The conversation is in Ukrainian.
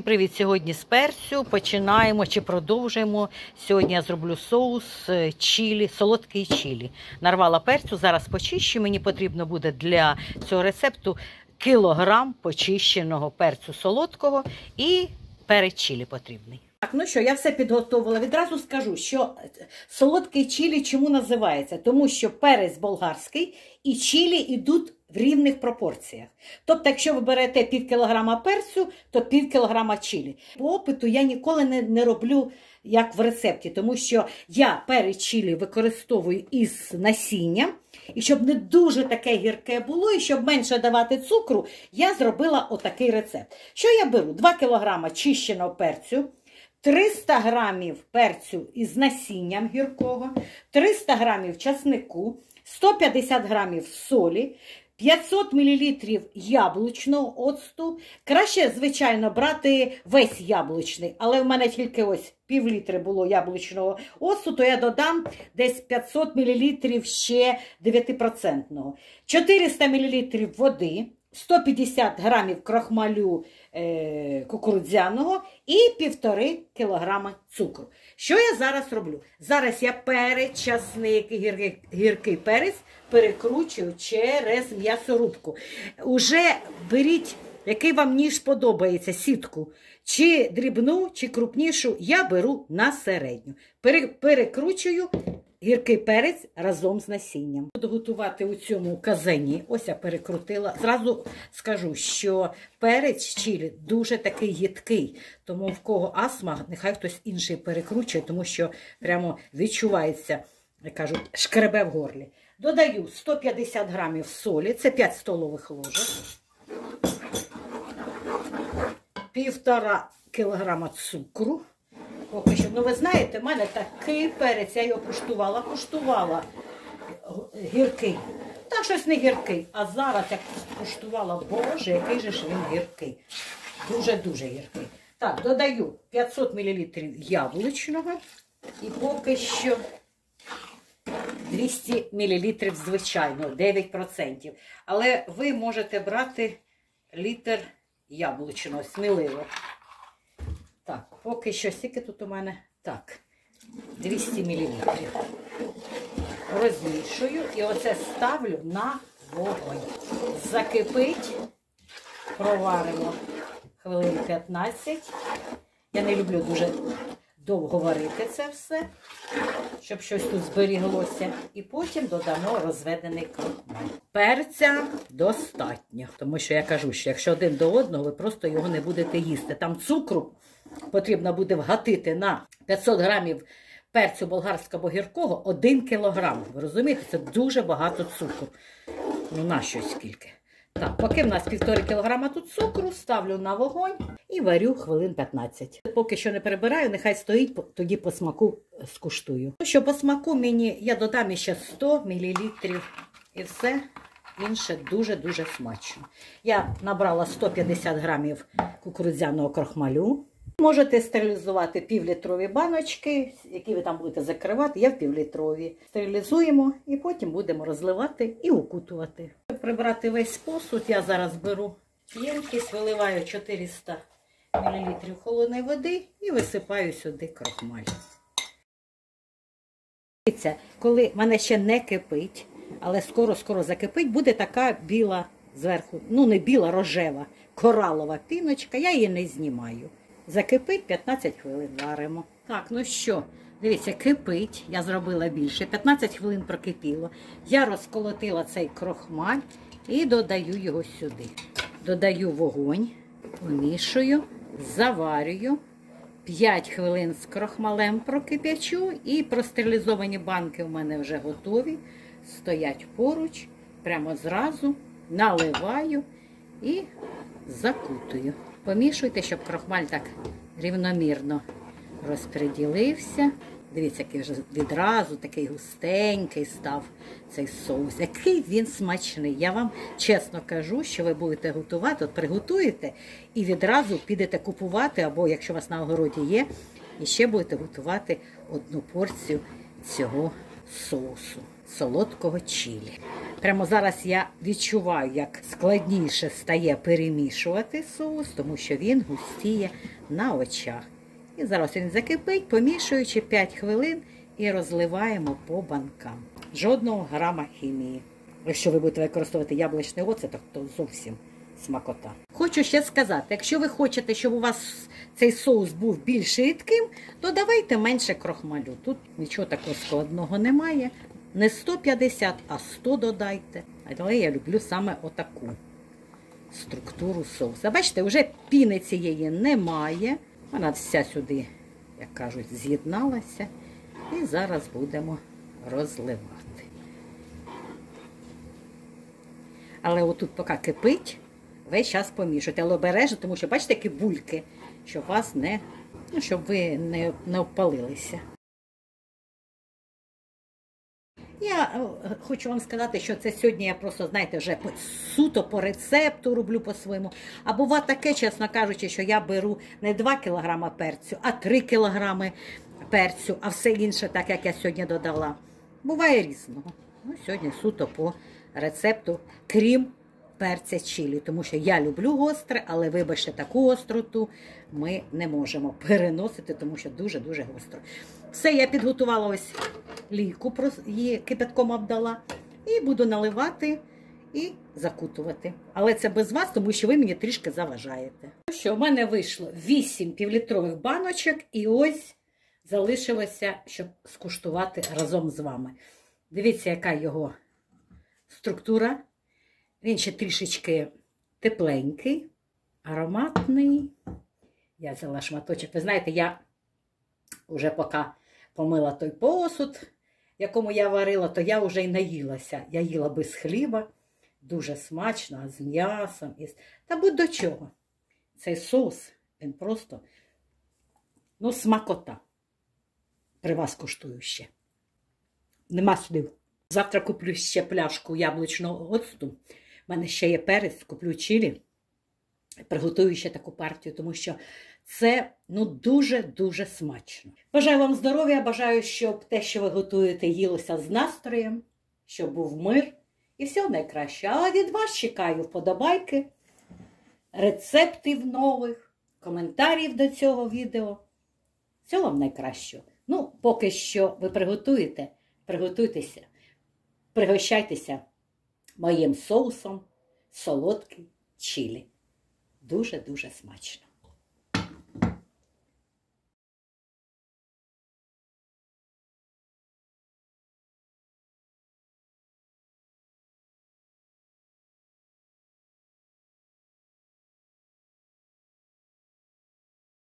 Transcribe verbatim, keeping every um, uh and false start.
привіт! Сьогодні з перцю починаємо чи продовжуємо. Сьогодні я зроблю соус чилі, солодкий чилі. Нарвала перцю, зараз почищу. Мені потрібно буде для цього рецепту кілограм почищеного перцю солодкого і перець чилі потрібний. Так, ну що, я все підготовила. Відразу скажу, що солодкий чилі чому називається? Тому що перець болгарський і чилі йдуть в рівних пропорціях. Тобто, якщо ви берете пів кілограма перцю, то пів кілограма чилі. По опиту я ніколи не, не роблю як в рецепті, тому що я перець чилі використовую із насінням. І щоб не дуже таке гірке було, і щоб менше давати цукру, я зробила отакий рецепт. Що я беру? два кілограми чищеного перцю, триста грамів перцю із насінням гіркого, триста грамів часнику, сто п'ятдесят грамів солі, п'ятсот мілілітрів яблучного оцту. Краще, звичайно, брати весь яблучний, але в мене тільки ось пів літри було яблучного оцту, то я додам десь п'ятсот мілілітрів ще дев'ятипроцентного. чотириста мілілітрів води, сто п'ятдесят грамів крохмалю е, кукурудзяного і півтори кілограми цукру. Що я зараз роблю? Зараз я перець, часник і гіркий, гіркий перець перекручую через м'ясорубку. Уже беріть, який вам ніж подобається, сітку. Чи дрібну, чи крупнішу, я беру на середню. Пере, перекручую гіркий перець разом з насінням. Буду готувати у цьому казані. Ось я перекрутила. Зразу скажу, що перець чилі дуже такий їдкий. Тому в кого астма, нехай хтось інший перекручує, тому що прямо відчувається, як кажуть, шкребе в горлі. Додаю сто п'ятдесят грамів солі, це п'ять столових ложок. Півтора кілограма цукру. Поки що, ну ви знаєте, в мене такий перець, я його куштувала, куштувала гіркий. Так, щось не гіркий, а зараз як куштувала, боже, який же ж він гіркий. Дуже-дуже гіркий. Так, додаю п'ятсот мілілітрів яблучного і поки що двісті мілілітрів звичайного, дев'ять відсотків. Але ви можете брати літр яблучного, сміливо. Так, поки що, скільки тут у мене? Так, двісті мілілітрів. Розмішую і оце ставлю на вогонь. Закипить, проваримо хвилин п'ятнадцять. Я не люблю дуже довго варити це все, щоб щось тут зберіглося. І потім додамо розведений крохмаль. Перця достатньо, тому що я кажу, що якщо один до одного, ви просто його не будете їсти. Там цукру потрібно буде вгатити на п'ятсот грамів перцю болгарського гіркого один кілограм. Ви розумієте, це дуже багато цукру. Ну, на щось скільки. Так, поки в нас півтори кілограма тут цукру, ставлю на вогонь і варю хвилин п'ятнадцять. Поки що не перебираю, нехай стоїть, тоді по смаку скуштую. Ну що, по смаку мені, я додам ще сто мілілітрів і все інше дуже-дуже смачно. Я набрала сто п'ятдесят грамів кукурудзяного крохмалю. Можете стерилізувати півлітрові баночки, які ви там будете закривати, я в півлітрові. Стерилізуємо і потім будемо розливати і укутувати. Щоб прибрати весь посуд, я зараз беру ємкість, виливаю чотириста мілілітрів холодної води і висипаю сюди крохмаль. Дивіться, коли в мене ще не кипить, але скоро-скоро закипить, буде така біла зверху, ну не біла, рожева, коралова піночка, я її не знімаю. Закипить, п'ятнадцять хвилин варимо. Так, ну що, дивіться, кипить, я зробила більше, п'ятнадцять хвилин прокипіло. Я розколотила цей крохмаль і додаю його сюди. Додаю вогонь, помішую, заварюю, п'ять хвилин з крохмалем прокип'ячу і простерилізовані банки в мене вже готові, стоять поруч, прямо зразу наливаю і закутую. Помішуйте, щоб крохмаль так рівномірно розподілився. Дивіться, який вже відразу такий густенький став цей соус. Який він смачний. Я вам чесно кажу, що ви будете готувати, от приготуєте і відразу підете купувати, або якщо у вас на огороді є, і ще будете готувати одну порцію цього соусу. солодкого чилі. Прямо зараз я відчуваю, як складніше стає перемішувати соус, тому що він густіє на очах. І зараз він закипить, помішуючи п'ять хвилин і розливаємо по банкам. Жодного грама хімії. Якщо ви будете використовувати яблучний оцет, то зовсім смакота. Хочу ще сказати, якщо ви хочете, щоб у вас цей соус був більш рідким, то давайте менше крохмалю. Тут нічого такого складного немає. Не сто п'ятдесят, а сто додайте. Але я люблю саме отаку структуру соуса. Бачите, вже піни цієї немає. Вона вся сюди, як кажуть, з'єдналася. І зараз будемо розливати. Але отут поки кипить, весь час помішуйте. Але обережно, тому що, бачите, які бульки, щоб вас не, ну, щоб ви не, не обпалилися. Я хочу вам сказати, що це сьогодні я просто, знаєте, вже суто по рецепту роблю по-своєму. А буває таке, чесно кажучи, що я беру не два кілограми перцю, а три кілограми перцю, а все інше, так як я сьогодні додала. Буває різного. Ну, сьогодні суто по рецепту, крім перця чилі, тому що я люблю гостре, але, вибачте, таку гостроту ми не можемо переносити, тому що дуже-дуже гостро. Все, я підготувала ось лійку, її кипятком обдала, і буду наливати і закутувати. Але це без вас, тому що ви мені трішки заважаєте. Що, в мене вийшло вісім півлітрових баночок, і ось залишилося, щоб скуштувати разом з вами. Дивіться, яка його структура. Він ще трішечки тепленький, ароматний. Я взяла шматочок. Ви знаєте, я вже поки помила той посуд, в якому я варила, то я вже й наїлася. Я їла без хліба, дуже смачно, з м'ясом. Та будь до чого. Цей соус, він просто, ну, смакота. При вас коштую ще. Нема слів. Завтра куплю ще пляшку яблучного оцту. У мене ще є перець, куплю чилі. Приготую ще таку партію, тому що це, ну, дуже-дуже смачно. Бажаю вам здоров'я, бажаю, щоб те, що ви готуєте, їлося з настроєм, щоб був мир і всього найкращого. А від вас чекаю вподобайки, рецептів нових, коментарів до цього відео. Всього вам найкращого. Ну, поки що ви приготуєте, приготуйтеся, пригощайтеся моїм соусом солодкий чилі. Дуже-дуже смачно.